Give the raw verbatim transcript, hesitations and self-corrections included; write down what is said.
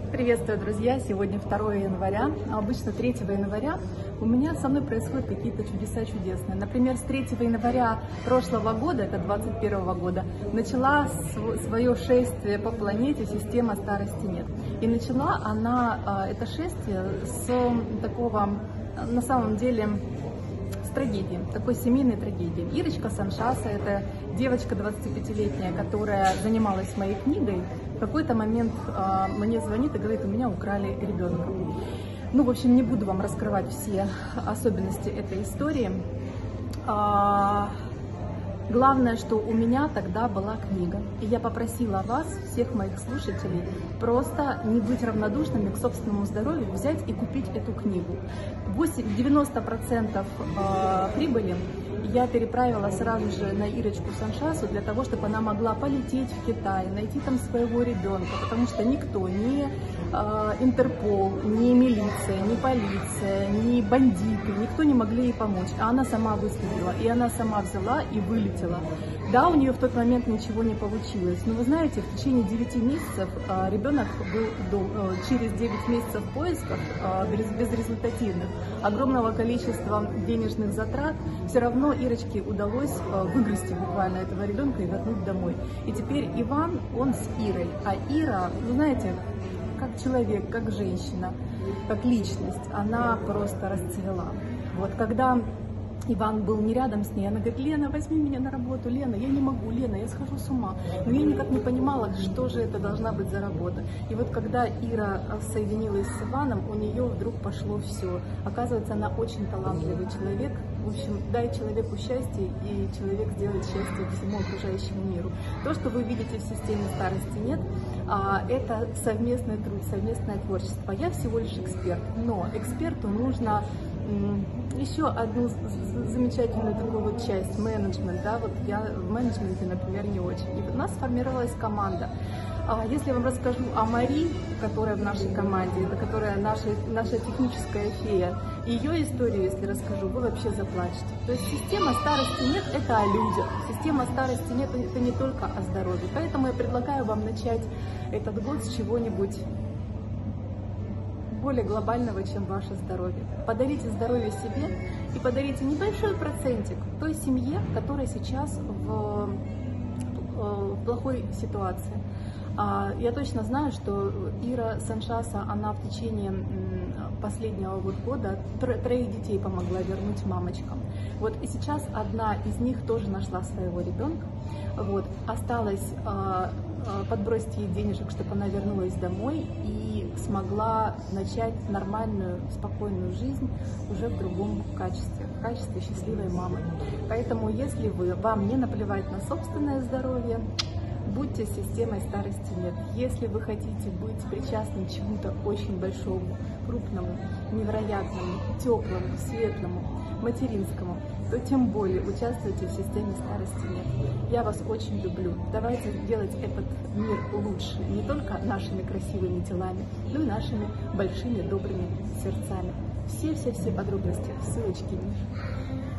Приветствую, друзья! Сегодня второе января, а обычно третьего января у меня со мной происходят какие-то чудеса чудесные. Например, с третьего января прошлого года, это двадцать первого года, начала свое шествие по планете система «Старости нет». И начала она это шествие с такого, на самом деле, с трагедии, такой семейной трагедии. Ирочка Саншаса, это девочка двадцатипятилетняя, которая занималась моей книгой. В какой-то момент э, мне звонит и говорит: у меня украли ребенка. Ну, в общем, не буду вам раскрывать все особенности этой истории. А, главное, что у меня тогда была книга. И я попросила вас, всех моих слушателей, просто не быть равнодушными к собственному здоровью, взять и купить эту книгу. девяносто процентов э, прибыли я переправила сразу же на Ирочку Саншасу для того, чтобы она могла полететь в Китай, найти там своего ребенка, потому что никто, ни э, Интерпол, ни милиция, ни полиция, ни бандиты, никто не могли ей помочь. А она сама выстрелила, и она сама взяла и вылетела. Да, у нее в тот момент ничего не получилось, но вы знаете, в течение девяти месяцев э, ребенок был э, через девять месяцев поисков, э, безрезультативных, огромного количества денежных затрат, все равно Ирочке удалось э, выгрести буквально этого ребенка и вернуть домой. И теперь Иван, он с Ирой, а Ира, вы знаете, как человек, как женщина, как личность, она просто расцвела. Вот когда Иван был не рядом с ней, она говорит: Лена, возьми меня на работу, Лена, я не могу, Лена, я схожу с ума. Но я никак не понимала, что же это должна быть за работа. И вот когда Ира соединилась с Иваном, у нее вдруг пошло все. Оказывается, она очень талантливый человек. В общем, дай человеку счастье, и человек сделает счастье всему окружающему миру. То, что вы видите в системе «Старости нет», это совместный труд, совместное творчество. Я всего лишь эксперт, но эксперту нужно еще одну замечательную такую вот часть, менеджмент, да, вот я в менеджменте, например, не очень. И у нас сформировалась команда. Если я вам расскажу о Мари, которая в нашей команде, это которая наша, наша техническая фея, ее историю, если расскажу, вы вообще заплачете. То есть система «Старости нет» — это о людях. Система «Старости нет» — это не только о здоровье. Поэтому я предлагаю вам начать этот год с чего-нибудь более глобального, чем ваше здоровье. Подарите здоровье себе и подарите небольшой процентик той семье, которая сейчас в, в плохой ситуации. Я точно знаю, что Ира Саншаса, она в течение последнего вот года троих детей помогла вернуть мамочкам. Вот и сейчас одна из них тоже нашла своего ребенка. Вот. Осталось подбросить ей денежек, чтобы она вернулась домой и смогла начать нормальную, спокойную жизнь уже в другом качестве, в качестве счастливой мамы. Поэтому, если вы, вам не наплевать на собственное здоровье, будьте с системой «Старости нет». Если вы хотите быть причастны к чему-то очень большому, крупному, невероятному, теплому, светлому, материнскому, то тем более участвуйте в системе «Старости нет». Я вас очень люблю. Давайте делать этот мир лучше не только нашими красивыми телами, но и нашими большими добрыми сердцами. Все-все-все подробности, ссылочки ниже.